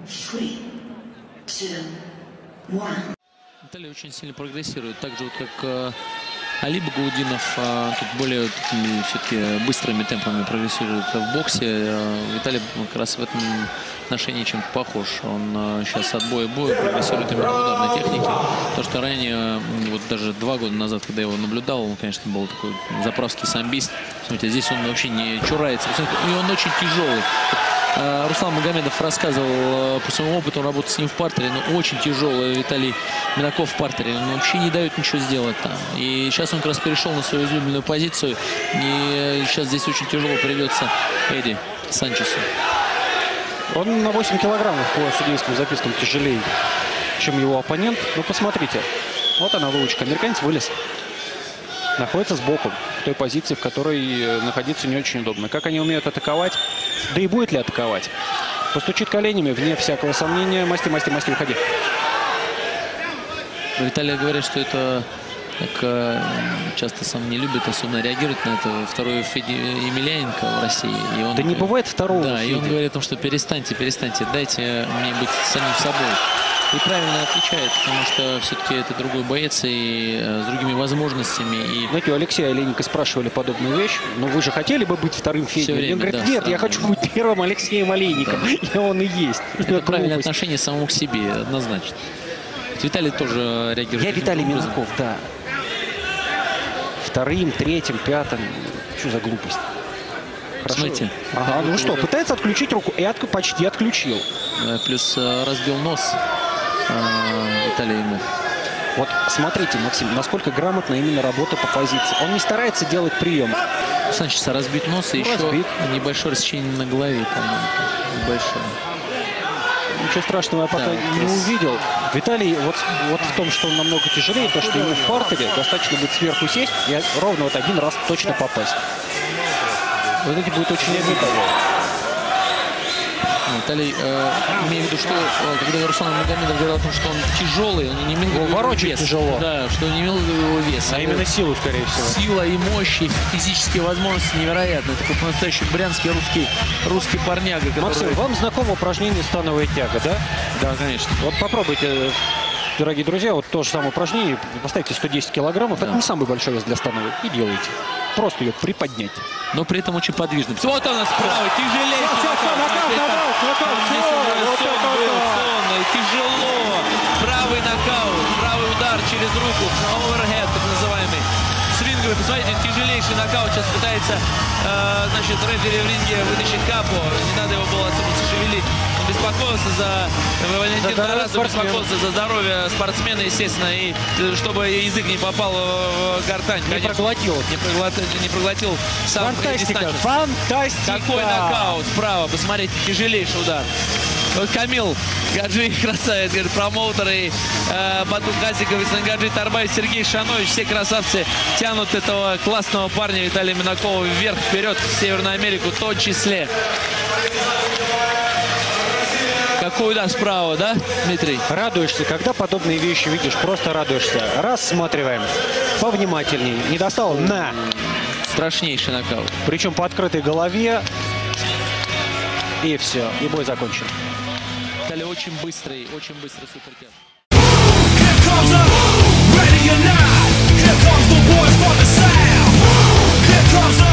3, 2, 1. Виталий очень сильно прогрессирует, так же вот как Алиб Гаудинов, тут более все-таки быстрыми темпами прогрессирует в боксе. Виталий как раз в этом отношении чем-то похож. Он сейчас от боя к бою прогрессирует именно в ударной технике. То, что ранее, вот даже 2 года назад, когда я его наблюдал, он, конечно, был такой заправский самбист. Смотрите, здесь он вообще не чурается. И он очень тяжелый. Руслан Магомедов рассказывал по своему опыту, он работает с ним в партере, но очень тяжелый Виталий Минаков в партере. Он вообще не дает ничего сделать там. И сейчас он как раз перешел на свою излюбленную позицию. И сейчас здесь очень тяжело придется Эдди Санчесу. Он на 8 килограммов по судейским запискам тяжелее, чем его оппонент. Ну, посмотрите. Вот она выучка. Американец вылез. Находится сбоку, в той позиции, в которой находиться не очень удобно. Как они умеют атаковать, да и будет ли атаковать. Постучит коленями, вне всякого сомнения. Масти, уходи. Виталий говорит, что это, как часто сам не любит, особенно реагирует на это, второй Федя Емельяненко в России. И он, да не бывает второго. Да, Федя. И он говорит о том, что перестаньте, дайте мне быть самим собой. И правильно отвечает, потому что все-таки это другой боец и с другими возможностями. И... Знаете, у Алексея Олейника спрашивали подобную вещь. Но вы же хотели бы быть вторым Федей? Он говорит, нет, я хочу быть первым Алексеем Олейником. Да. И он и есть. Это правильное отношение самому к себе, однозначно. Виталий тоже реагирует. Я Виталий Минаков, да. Вторым, третьим, пятым. Что за глупость? Хорошо. Смотрите. Ага, ну что, пытается отключить руку и почти отключил. Плюс разбил нос Виталий ему. Вот смотрите, Максим, насколько грамотно именно работа по позиции. Он не старается делать прием. Санчеса разбит нос и еще небольшое рассечение на голове, по-моему. Небольшое. Ничего страшного я пока не увидел. Виталий вот в том, что он намного тяжелее, то, что ему в партере достаточно будет сверху сесть и ровно вот один раз точно попасть. Вот эти будет очень обидно. Виталий, имею в виду, что когда Руслан Магомедов говорил о том, что он тяжелый, он не имел ворочать тяжело. Да, что не имел его веса. А именно силу, скорее всего. Сила и мощь, и физические возможности невероятные. Такой по-настоящему брянский русский парняга. Максим, вам знакомо упражнение становая тяга, да? Да, конечно. Вот попробуйте, дорогие друзья, вот то же самое упражнение. Поставьте 110 килограммов. Да. Это не самый большой вес для становой. И делайте. Просто ее приподнять. Но при этом очень подвижно. Вот она справа, тяжелее. Тяжело. Правый нокаут, правый удар через руку. Оверхед, так называемый. Свинговый, посмотрите, тяжелейший нокаут. Сейчас пытается, рефери в ринге вытащить Капо. Не надо его было особо шевелить. Он беспокоился Валентин Тарасов беспокоился за здоровье спортсмена, естественно, и чтобы язык не попал в гортань. Не проглотил. Не проглотил сам Фантастика. Фантастика. Какой нокаут справа, посмотрите, тяжелейший удар. Вот Камил Гаджи, красавец, говорит, промоутер, и Батут Газиков, Исангаджи Тарбаев, Сергей Шанович, все красавцы тянут этого классного парня Виталия Минакова вверх, вперед, в Северную Америку, в том числе. Какой удар справа, да, Дмитрий? Радуешься, когда подобные вещи видишь, просто радуешься. Рассматриваем повнимательнее. Не достал? На! Страшнейший нокаут. Причем по открытой голове. И все. И бой закончен. Стали очень быстрый супертяж. Ready or not, here comes the boys from the south. Here comes the